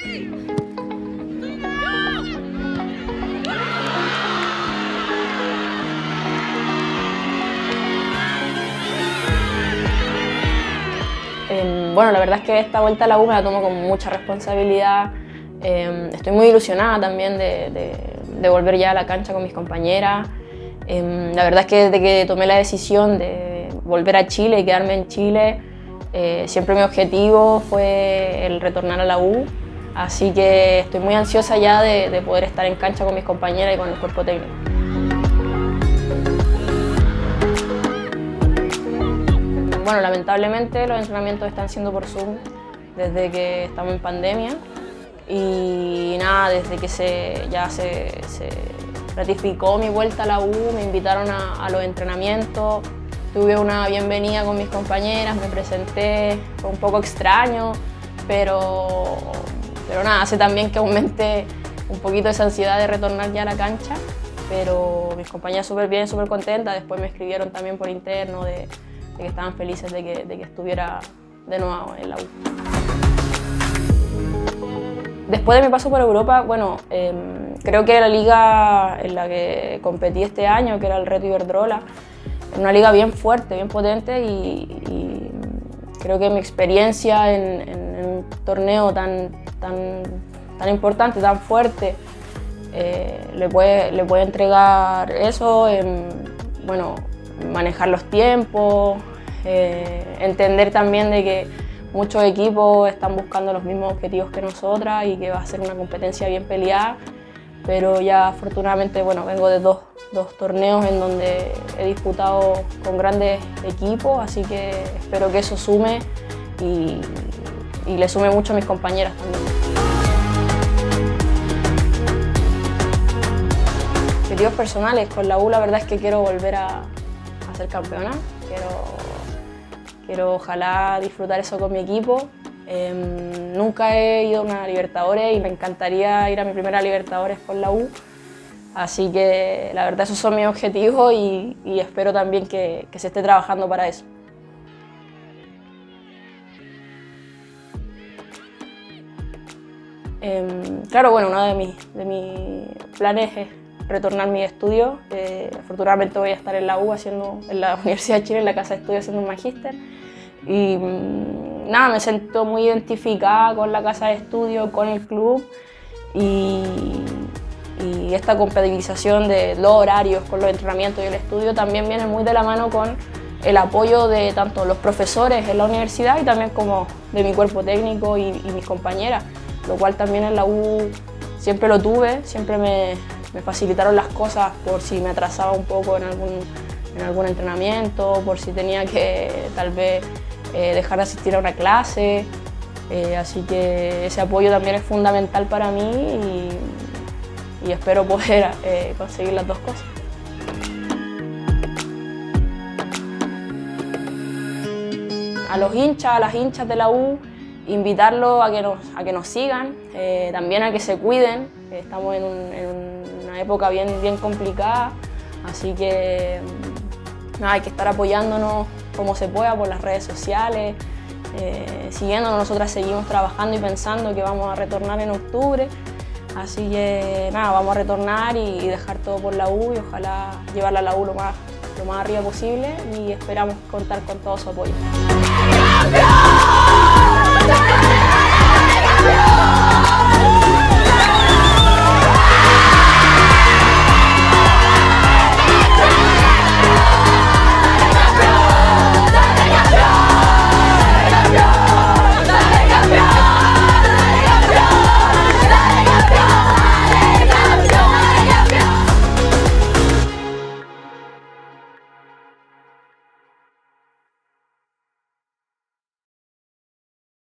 Bueno, la verdad es que esta vuelta a la U me la tomo con mucha responsabilidad. Estoy muy ilusionada también de volver ya a la cancha con mis compañeras. La verdad es que desde que tomé la decisión de volver a Chile y quedarme en Chile, siempre mi objetivo fue el retornar a la U. Así que estoy muy ansiosa ya de poder estar en cancha con mis compañeras y con el cuerpo técnico. Bueno, lamentablemente los entrenamientos están siendo por Zoom desde que estamos en pandemia y nada, desde que ya se ratificó mi vuelta a la U, me invitaron a los entrenamientos, tuve una bienvenida con mis compañeras, me presenté, fue un poco extraño, pero nada, hace también que aumente un poquito esa ansiedad de retornar ya a la cancha, pero mis compañeras súper bien, súper contentas, después me escribieron también por interno de que estaban felices de que estuviera de nuevo en la U. Después de mi paso por Europa, bueno, creo que la liga en la que competí este año, que era el Reto Iberdrola, era una liga bien fuerte, bien potente y creo que mi experiencia en un torneo tan importante, tan fuerte, le puede entregar eso, bueno, manejar los tiempos, entender también de que muchos equipos están buscando los mismos objetivos que nosotras y que va a ser una competencia bien peleada, pero ya afortunadamente bueno, vengo de dos torneos en donde he disputado con grandes equipos, así que espero que eso sume y le sume mucho a mis compañeras también. Objetivos personales, con la U la verdad es que quiero volver a ser campeona, quiero ojalá disfrutar eso con mi equipo. Nunca he ido a una Libertadores y me encantaría ir a mi primera Libertadores con la U, así que la verdad esos son mis objetivos y espero también que se esté trabajando para eso. Claro, bueno, uno de mis planes es retornar mis estudios. Afortunadamente voy a estar en la U, en la Universidad de Chile, en la Casa de Estudios, haciendo un magíster. Y nada, me siento muy identificada con la Casa de Estudios, con el club y esta compatibilización de los horarios con los entrenamientos y el estudio también viene muy de la mano con el apoyo de tanto los profesores en la universidad y también como de mi cuerpo técnico y mis compañeras, lo cual también en la U siempre lo tuve, siempre me facilitaron las cosas por si me atrasaba un poco en algún entrenamiento, por si tenía que tal vez dejar de asistir a una clase, así que ese apoyo también es fundamental para mí y espero poder conseguir las dos cosas. A los hinchas, a las hinchas de la U, invitarlos a que nos sigan, también a que se cuiden. Estamos en una época bien complicada, así que nada, hay que estar apoyándonos como se pueda por las redes sociales, siguiéndonos. Nosotras seguimos trabajando y pensando que vamos a retornar en octubre, así que nada, vamos a retornar y dejar todo por la U y ojalá llevarla a la U lo más arriba posible y esperamos contar con todo su apoyo.